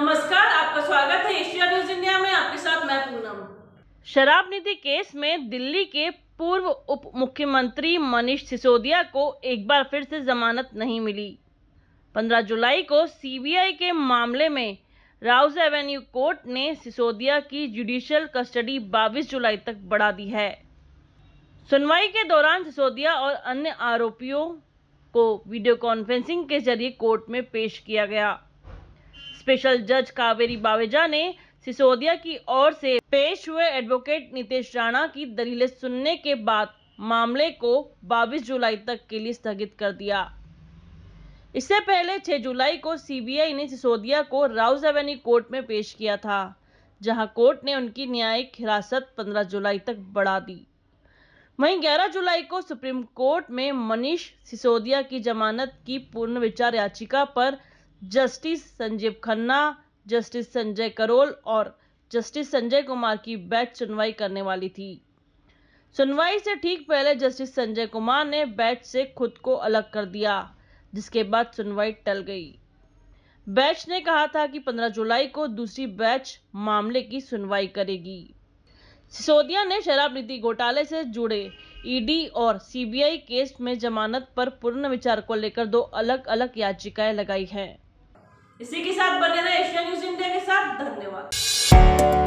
नमस्कार, आपका स्वागत है एशिया न्यूज इंडिया में। आपके साथ मैं पूनम। शराब नीति केस में दिल्ली के पूर्व उप मुख्यमंत्री मनीष सिसोदिया को एक बार फिर से जमानत नहीं मिली। 15 जुलाई को सीबीआई के मामले में राउज एवेन्यू कोर्ट ने सिसोदिया की जुडिशियल कस्टडी 22 जुलाई तक बढ़ा दी है। सुनवाई के दौरान सिसोदिया और अन्य आरोपियों को वीडियो कॉन्फ्रेंसिंग के जरिए कोर्ट में पेश किया गया। स्पेशल जज कावेरी बावेजा ने सिसोदिया की ओर से पेश हुए एडवोकेट नितेश राणा की दलीलें सुनने के बाद मामले को 22 जुलाई तक के लिए स्थगित कर दिया। इससे पहले 6 जुलाई को सीबीआई ने सिसोदिया को राउज एवेन्यू कोर्ट में पेश किया था, जहां कोर्ट ने उनकी न्यायिक हिरासत 15 जुलाई तक बढ़ा दी। वहीं 11 जुलाई को सुप्रीम कोर्ट में मनीष सिसोदिया की जमानत की पुनर्विचार याचिका पर जस्टिस संजीव खन्ना, जस्टिस संजय करोल और जस्टिस संजय कुमार की बेंच सुनवाई करने वाली थी। सुनवाई से ठीक पहले जस्टिस संजय कुमार ने बेंच से खुद को अलग कर दिया, जिसके बाद सुनवाई टल गई। बेंच ने कहा था कि 15 जुलाई को दूसरी बेंच मामले की सुनवाई करेगी। सिसोदिया ने शराब नीति घोटाले से जुड़े ईडी और सीबीआई केस में जमानत पर पुनर्विचार को लेकर 2 अलग-अलग याचिकाएं लगाई हैं। इसी के साथ बने रहे एशिया न्यूज इंडिया के साथ। धन्यवाद।